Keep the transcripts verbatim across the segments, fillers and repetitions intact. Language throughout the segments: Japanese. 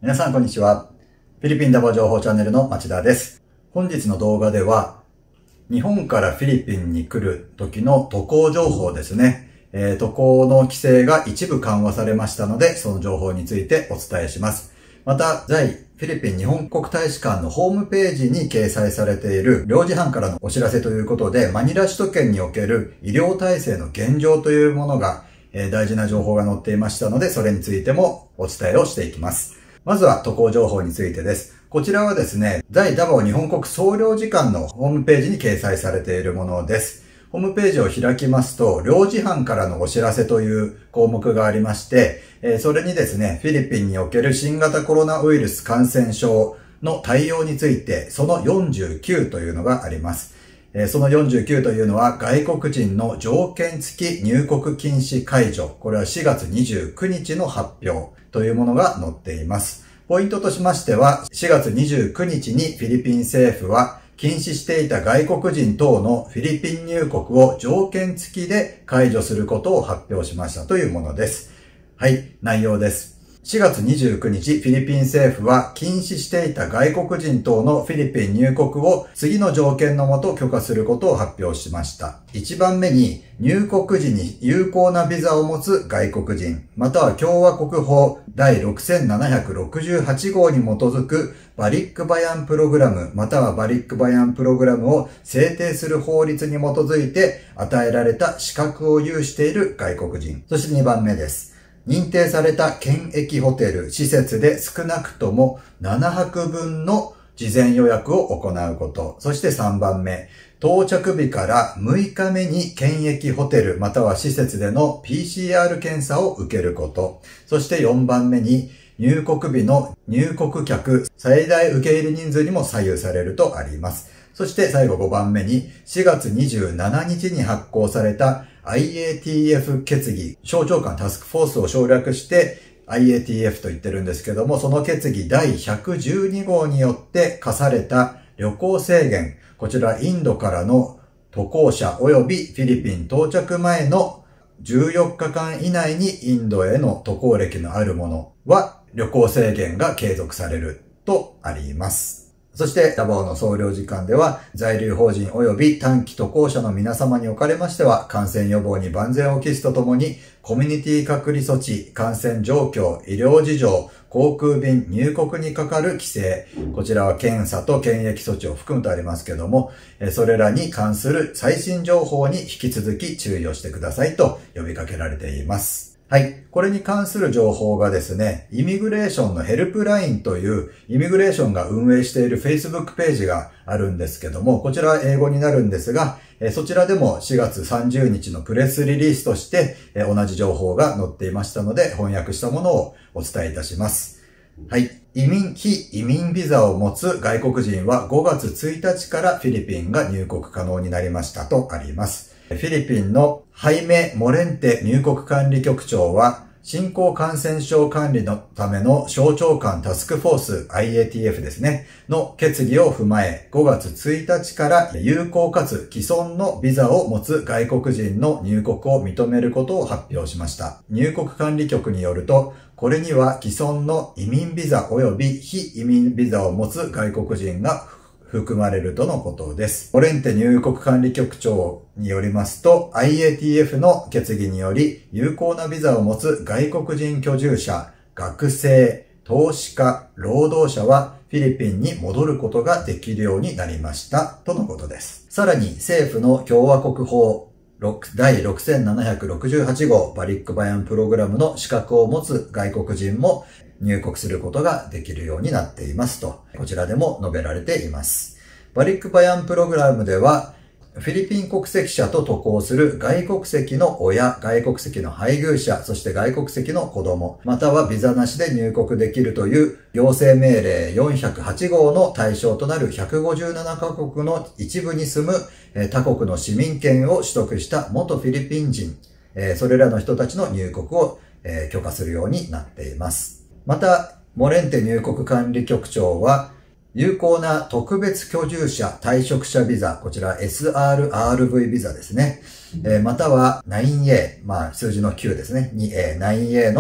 皆さんこんにちは。フィリピンダボ情報チャンネルの町田です。本日の動画では、日本からフィリピンに来る時の渡航情報ですね。えー、渡航の規制が一部緩和されましたので、その情報についてお伝えします。また、在フィリピン日本国大使館のホームページに掲載されている領事班からのお知らせということで、マニラ首都圏における医療体制の現状というものが、えー、大事な情報が載っていましたので、それについてもお伝えをしていきます。まずは渡航情報についてです。こちらはですね、在ダボ日本国総領事館のホームページに掲載されているものです。ホームページを開きますと、領事班からのお知らせという項目がありまして、それにですね、フィリピンにおける新型コロナウイルス感染症の対応について、そのよんじゅうきゅうというのがあります。そのよんじゅうきゅうというのは、外国人の条件付き入国禁止解除。これはしがつにじゅうくにちの発表というものが載っています。ポイントとしましては、しがつにじゅうくにちにフィリピン政府は、禁止していた外国人等のフィリピン入国を条件付きで解除することを発表しましたというものです。はい、内容です。しがつにじゅうくにち、フィリピン政府は禁止していた外国人等のフィリピン入国を次の条件のもと許可することを発表しました。いちばんめに、入国時に有効なビザを持つ外国人、または共和国法第ろくせんななひゃくろくじゅうはちごうに基づくバリックバヤンプログラム、またはバリックバヤンプログラムを制定する法律に基づいて与えられた資格を有している外国人。そしてにばんめです。認定された検疫ホテル、施設で少なくともななはくぶんの事前予約を行うこと。そしてさんばんめ、到着日からむいかめに検疫ホテルまたは施設での ピーシーアール 検査を受けること。そしてよんばんめに、入国日の入国客最大受け入れ人数にも左右されるとあります。そして最後ごばんめに、しがつにじゅうしちにちに発行されたアイエーティーエフ 決議、省庁間タスクフォースを省略して アイエーティーエフ と言ってるんですけども、その決議だいひゃくじゅうにごうによって課された旅行制限、こちらインドからの渡航者及びフィリピン到着前のじゅうよっかかん以内にインドへの渡航歴のあるものは旅行制限が継続されるとあります。そして、ダボの総領事館では、在留邦人及び短期渡航者の皆様におかれましては、感染予防に万全を期すとともに、コミュニティ隔離措置、感染状況、医療事情、航空便、入国にかかる規制、こちらは検査と検疫措置を含むとありますけども、それらに関する最新情報に引き続き注意をしてくださいと呼びかけられています。はい。これに関する情報がですね、イミグレーションのヘルプラインというイミグレーションが運営している Facebook ページがあるんですけども、こちらは英語になるんですが、そちらでもしがつさんじゅうにちのプレスリリースとして同じ情報が載っていましたので、翻訳したものをお伝えいたします。はい。移民、非移民ビザを持つ外国人はごがつついたちからフィリピンが入国可能になりましたとあります。フィリピンのハイメ・モレンテ入国管理局長は、新興感染症管理のための省庁間タスクフォース アイエーティーエフ ですね、の決議を踏まえ、ごがつついたちから有効かつ既存のビザを持つ外国人の入国を認めることを発表しました。入国管理局によると、これには既存の移民ビザ及び非移民ビザを持つ外国人が含まれるとのことです。モレンテ入国管理局長によりますと、アイエーティーエフ の決議により、有効なビザを持つ外国人居住者、学生、投資家、労働者はフィリピンに戻ることができるようになりました、とのことです。さらに政府の共和国法だいろくせんななひゃくろくじゅうはちごうバリックバヤンプログラムの資格を持つ外国人も入国することができるようになっていますと、こちらでも述べられています。バリックバヤンプログラムでは、フィリピン国籍者と渡航する外国籍の親、外国籍の配偶者、そして外国籍の子供、またはビザなしで入国できるという行政命令よんひゃくはちごうの対象となるひゃくごじゅうななかこくの一部に住む他国の市民権を取得した元フィリピン人、それらの人たちの入国を許可するようになっています。また、モレンテ入国管理局長は、有効な特別居住者退職者ビザ、こちら エスアールアールブイ ビザですね。えー、または ナインエー、まあ数字のきゅうですね。にエー、ナインエー の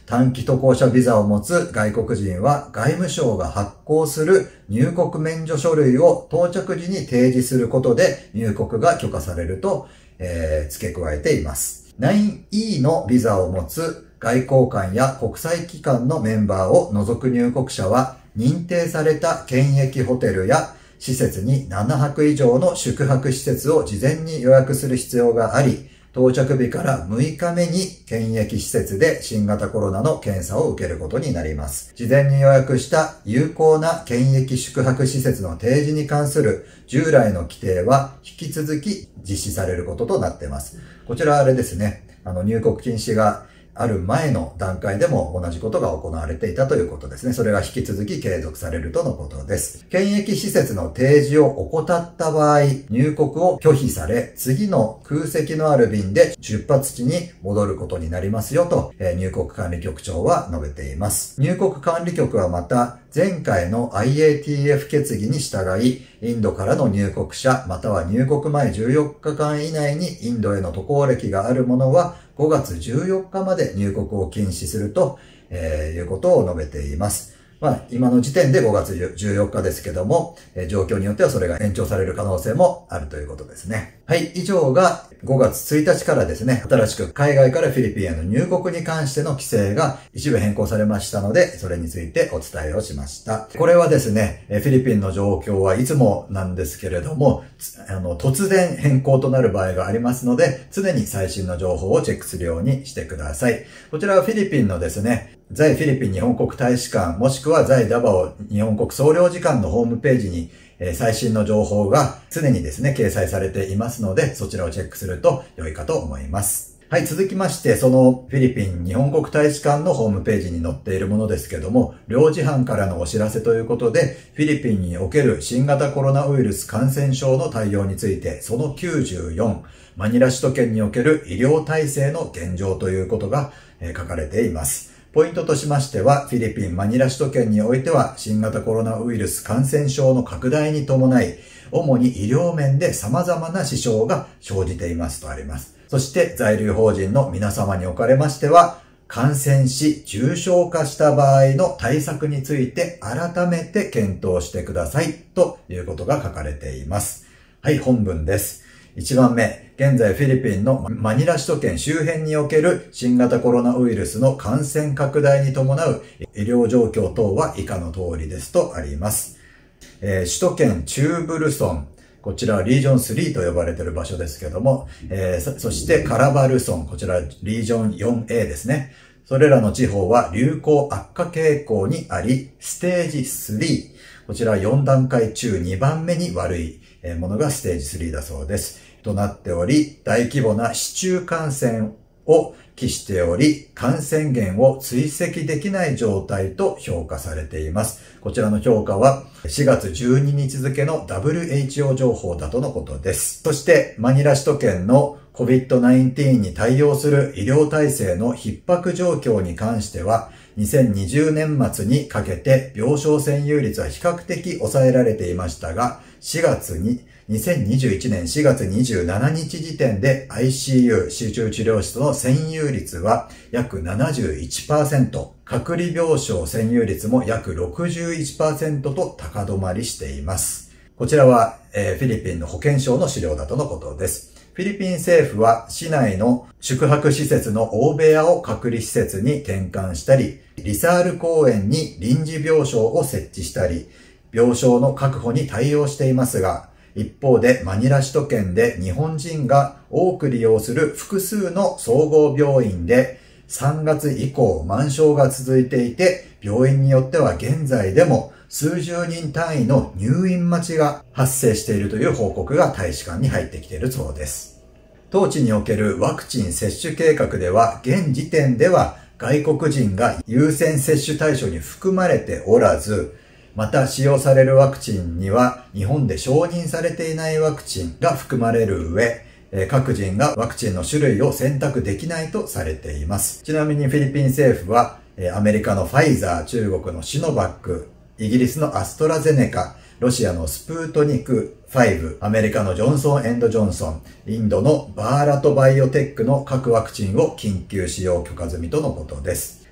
短期渡航者ビザを持つ外国人は外務省が発行する入国免除書類を到着時に提示することで入国が許可されると、えー、付け加えています。ナインイー のビザを持つ外交官や国際機関のメンバーを除く入国者は認定された検疫ホテルや施設にななはく以上の宿泊施設を事前に予約する必要があり、到着日からむいかめに検疫施設で新型コロナの検査を受けることになります。事前に予約した有効な検疫宿泊施設の提示に関する従来の規定は引き続き実施されることとなっています。こちらはあれですね、あの入国禁止がある前の段階でも同じことが行われていたということですね。それが引き続き継続されるとのことです。検疫施設の提示を怠った場合、入国を拒否され、次の空席のある便で出発地に戻ることになりますよと、えー、入国管理局長は述べています。入国管理局はまた、前回の アイエーティーエフ 決議に従い、インドからの入国者、または入国前じゅうよっかかん以内にインドへの渡航歴がある者は、ごがつじゅうよっかまで入国を禁止すると、えー、いうことを述べています。まあ、今の時点でごがつじゅうよっかですけども、えー、状況によってはそれが延長される可能性もあるということですね。はい、以上がごがつついたちからですね、新しく海外からフィリピンへの入国に関しての規制が一部変更されましたので、それについてお伝えをしました。これはですね、フィリピンの状況はいつもなんですけれども、あの、突然変更となる場合がありますので、常に最新の情報をチェックするようにしてください。こちらはフィリピンのですね、在フィリピン日本国大使館、もしくは在ダバオ日本国総領事館のホームページに最新の情報が常にですね、掲載されていますので、そちらをチェックすると良いかと思います。はい、続きまして、そのフィリピン日本国大使館のホームページに載っているものですけども、領事班からのお知らせということで、フィリピンにおける新型コロナウイルス感染症の対応について、そのきゅうじゅうよん、マニラ首都圏における医療体制の現状ということが書かれています。ポイントとしましては、フィリピン・マニラ首都圏においては、新型コロナウイルス感染症の拡大に伴い、主に医療面で様々な支障が生じていますとあります。そして、在留邦人の皆様におかれましては、感染し重症化した場合の対策について改めて検討してくださいということが書かれています。はい、本文です。いちばんめ、現在フィリピンのマニラ首都圏周辺における新型コロナウイルスの感染拡大に伴う医療状況等は以下の通りですとあります。えー、首都圏中部ルソン、こちらはリージョンスリーと呼ばれている場所ですけども、えー、そしてカラバルソン、こちらリージョン フォーエー ですね。それらの地方は流行悪化傾向にあり、ステージスリー、こちらよんだんかい中にばんめに悪いものがステージスリーだそうです。となっており、大規模な市中感染を期しており、感染源を追跡できない状態と評価されています。こちらの評価はしがつじゅうににち付の ダブリューエイチオー 情報だとのことです。そして、マニラ首都圏の コビッドナインティーン に対応する医療体制の逼迫状況に関しては、にせんにじゅうねん末にかけて病床占有率は比較的抑えられていましたが、しがつににせんにじゅういちねんしがつにじゅうしちにち時点で アイシーユー 集中治療室の占有率は約 ななじゅういちパーセント、隔離病床占有率も約 ろくじゅういちパーセント と高止まりしています。こちらは、えー、フィリピンの保健省の資料だとのことです。フィリピン政府は市内の宿泊施設の大部屋を隔離施設に転換したり、リサール公園に臨時病床を設置したり、病床の確保に対応していますが、一方でマニラ首都圏で日本人が多く利用する複数の総合病院でさんがつ以降満床が続いていて、病院によっては現在でも数十人単位の入院待ちが発生しているという報告が大使館に入ってきているそうです。当地におけるワクチン接種計画では現時点では外国人が優先接種対象に含まれておらず、また使用されるワクチンには日本で承認されていないワクチンが含まれる上、各人がワクチンの種類を選択できないとされています。ちなみにフィリピン政府はアメリカのファイザー、中国のシノバック、イギリスのアストラゼネカ、ロシアのスプートニクファイブ、アメリカのジョンソン&ジョンソン、インドのバーラトバイオテックの各ワクチンを緊急使用許可済みとのことです。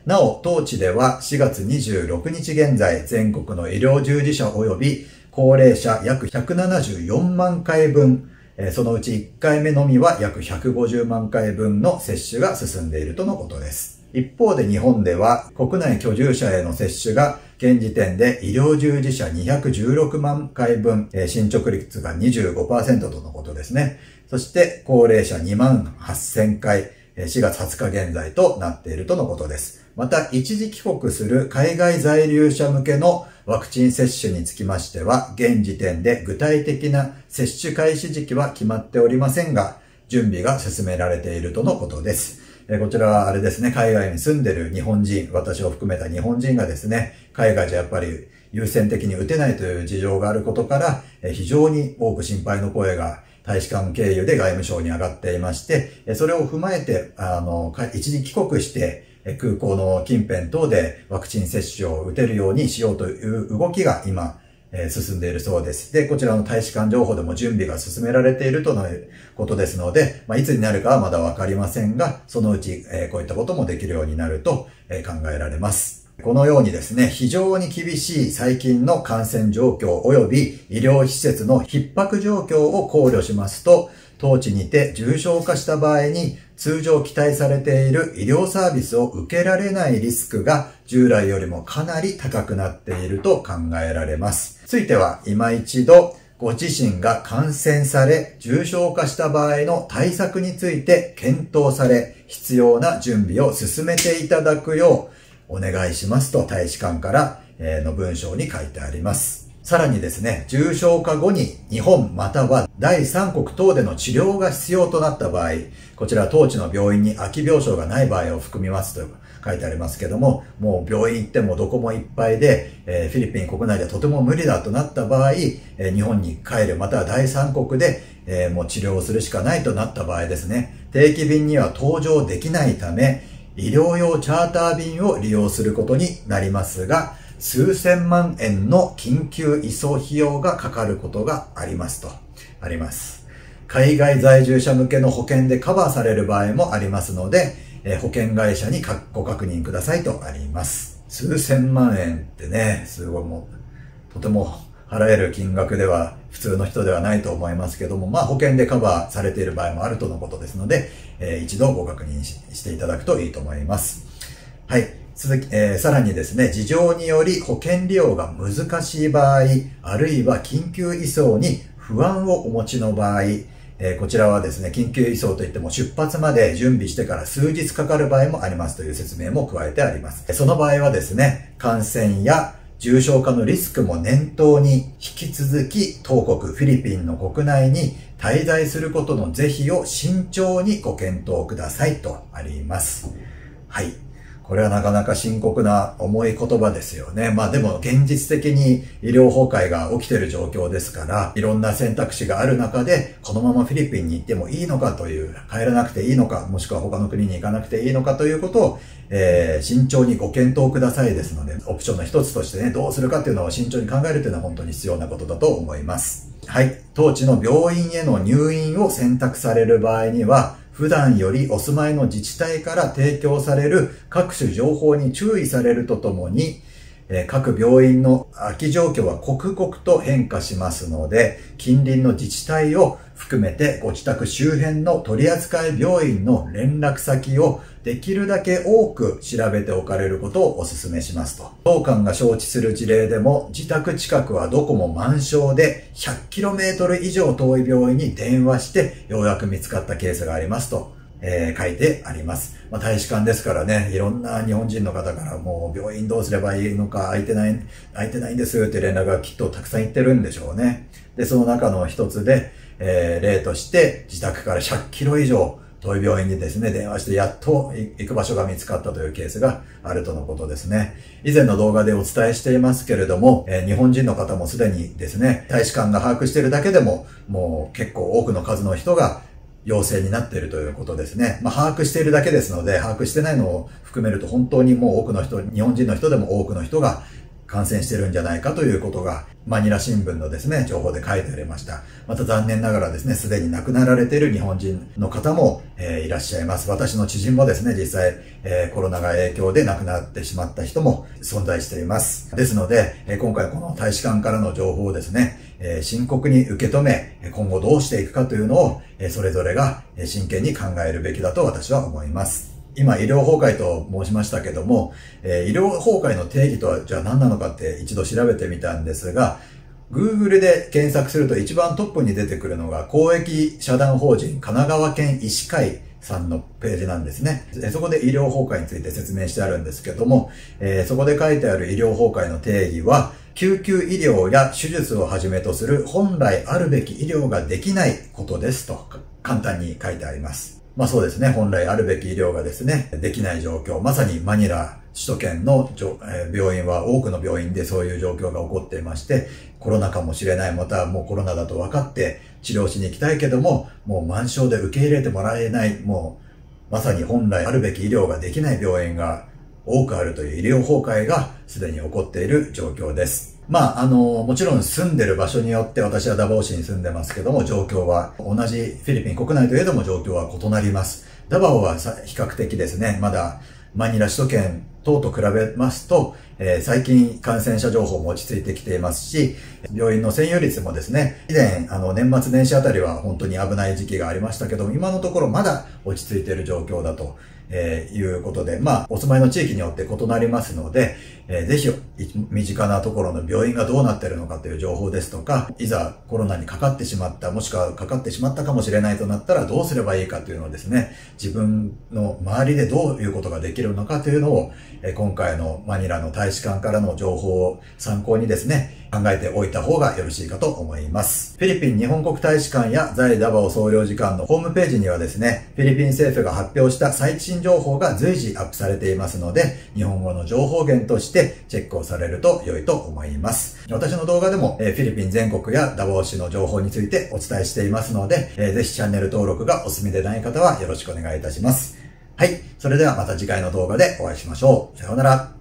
なお、当地ではしがつにじゅうろくにち現在、全国の医療従事者及び高齢者約ひゃくななじゅうよんまんかいぶん、そのうちいっかいめのみは約ひゃくごじゅうまんかいぶんの接種が進んでいるとのことです。一方で日本では国内居住者への接種が現時点で医療従事者にひゃくじゅうろくまんかいぶん、進捗率が にじゅうごパーセント とのことですね。そして高齢者にまんはっせんかい、しがつはつか現在となっているとのことです。また、一時帰国する海外在留者向けのワクチン接種につきましては、現時点で具体的な接種開始時期は決まっておりませんが、準備が進められているとのことです。こちらはあれですね、海外に住んでる日本人、私を含めた日本人がですね、海外じゃやっぱり優先的に打てないという事情があることから、非常に多く心配の声が大使館経由で外務省に上がっていまして、それを踏まえて、あの、一時帰国して、空港の近辺等でワクチン接種を打てるようにしようという動きが今、進んでいるそうです。で、こちらの大使館情報でも準備が進められているとのことですので、まあ、いつになるかはまだわかりませんが、そのうち、えー、こういったこともできるようになると、えー、考えられます。このようにですね、非常に厳しい最近の感染状況及び医療施設の逼迫状況を考慮しますと、当地にて重症化した場合に通常期待されている医療サービスを受けられないリスクが従来よりもかなり高くなっていると考えられます。ついては今一度ご自身が感染され重症化した場合の対策について検討され必要な準備を進めていただくようお願いしますと大使館からの文章に書いてあります。さらにですね、重症化後に日本または第三国等での治療が必要となった場合、こちら当地の病院に空き病床がない場合を含みますと書いてありますけども、もう病院行ってもどこもいっぱいで、えー、フィリピン国内ではとても無理だとなった場合、えー、日本に帰るまたは第三国で、えー、もう治療をするしかないとなった場合ですね、定期便には搭乗できないため、医療用チャーター便を利用することになりますが、数千万円の緊急移送費用がかかることがありますと。あります。海外在住者向けの保険でカバーされる場合もありますので、えー、保険会社にご確認くださいとあります。数千万円ってね、すごいもう、とても払える金額では普通の人ではないと思いますけども、まあ保険でカバーされている場合もあるとのことですので、えー、一度ご確認 し, していただくといいと思います。はい。続き、えー、さらにですね、事情により保険利用が難しい場合、あるいは緊急移送に不安をお持ちの場合、えー、こちらはですね、緊急移送といっても出発まで準備してから数日かかる場合もありますという説明も加えてあります。その場合はですね、感染や重症化のリスクも念頭に引き続き当国フィリピンの国内に滞在することの是非を慎重にご検討くださいとあります。はい。これはなかなか深刻な重い言葉ですよね。まあでも現実的に医療崩壊が起きている状況ですから、いろんな選択肢がある中で、このままフィリピンに行ってもいいのかという、帰らなくていいのか、もしくは他の国に行かなくていいのかということを、えー、慎重にご検討くださいですので、オプションの一つとしてね、どうするかっていうのを慎重に考えるというのは本当に必要なことだと思います。はい。当地の病院への入院を選択される場合には、普段よりお住まいの自治体から提供される各種情報に注意されるとともに、各病院の空き状況は刻々と変化しますので、近隣の自治体を含めてご自宅周辺の取扱病院の連絡先をできるだけ多く調べておかれることをお勧めしますと。当館が承知する事例でも、自宅近くはどこも満床で ひゃくキロメートル 以上遠い病院に電話してようやく見つかったケースがありますと。えー、書いてあります。まあ、大使館ですからね、いろんな日本人の方からもう病院どうすればいいのか空いてない、空いてないんですって連絡がきっとたくさん行ってるんでしょうね。で、その中の一つで、えー、例として自宅からひゃくキロ以上遠い病院にですね、電話してやっと行く場所が見つかったというケースがあるとのことですね。以前の動画でお伝えしていますけれども、えー、日本人の方もすでにですね、大使館が把握しているだけでも、もう結構多くの数の人が陽性になっているということですね。まあ、把握しているだけですので、把握してないのを含めると本当にもう多くの人、日本人の人でも多くの人が感染してるんじゃないかということが、マニラ新聞のですね、情報で書いてありました。また残念ながらですね、すでに亡くなられている日本人の方も、えー、いらっしゃいます。私の知人もですね、実際、えー、コロナが影響で亡くなってしまった人も存在しています。ですので、えー、今回この大使館からの情報をですね、えー、深刻に受け止め、今後どうしていくかというのを、えー、それぞれが真剣に考えるべきだと私は思います。今、医療崩壊と申しましたけども、えー、医療崩壊の定義とはじゃあ何なのかって一度調べてみたんですが、Google で検索すると一番トップに出てくるのが公益社団法人神奈川県医師会さんのページなんですね。そこで医療崩壊について説明してあるんですけども、えー、そこで書いてある医療崩壊の定義は、救急医療や手術をはじめとする本来あるべき医療ができないことですと簡単に書いてあります。まあそうですね、本来あるべき医療がですね、できない状況、まさにマニラ首都圏の病院は多くの病院でそういう状況が起こっていまして、コロナかもしれない、またもうコロナだと分かって治療しに行きたいけども、もう満床で受け入れてもらえない、もうまさに本来あるべき医療ができない病院が多くあるという医療崩壊がすでに起こっている状況です。まあ、あの、もちろん住んでる場所によって私はダバオ市に住んでますけども、状況は同じフィリピン国内といえども状況は異なります。ダバオは比較的ですね、まだマニラ首都圏等と比べますと、えー、最近感染者情報も落ち着いてきていますし、病院の占有率もですね、以前、あの、年末年始あたりは本当に危ない時期がありましたけども、今のところまだ落ち着いている状況だと。えー、いうことで、まあ、お住まいの地域によって異なりますので、えー、ぜひ、身近なところの病院がどうなっているのかという情報ですとか、いざコロナにかかってしまった、もしくはかかってしまったかもしれないとなったらどうすればいいかというのをですね、自分の周りでどういうことができるのかというのを、えー、今回のマニラの大使館からの情報を参考にですね、考えておいた方がよろしいかと思います。フィリピン日本国大使館や在ダバオ総領事館のホームページにはですね、フィリピン政府が発表した最新情報が随時アップされていますので、日本語の情報源としてチェックをされると良いと思います。私の動画でもフィリピン全国やダバオ市の情報についてお伝えしていますので、ぜひチャンネル登録がお済みでない方はよろしくお願いいたします。はい。それではまた次回の動画でお会いしましょう。さようなら。